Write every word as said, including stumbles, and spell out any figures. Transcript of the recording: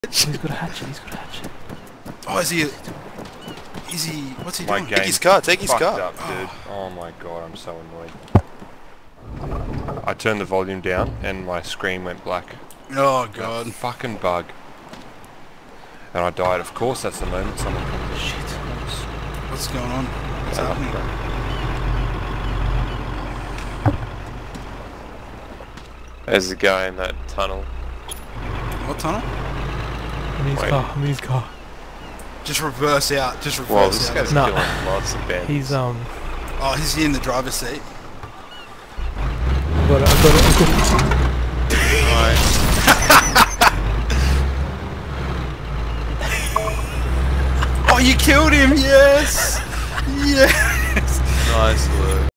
He's got a hatchet, he's got a hatchet. Oh, is he... Is he... What's he my doing? Game Take his car, take his car. Up, dude. Oh my god, I'm so annoyed. I turned the volume down and my screen went black. Oh god. That fucking bug. And I died. Of course that's the moment someone comes in. Shit. What's going on? What's Uh, happening? There's a guy in that tunnel. What tunnel? I'm in his Wait. car, I'm in his car. Just reverse out, just reverse Well, this out. guy's No. killing lots of bandits. He's um Oh, is he in the driver's seat? I got it, I got it, I got it. Nice. Oh, you killed him! Yes! Yes! Nice.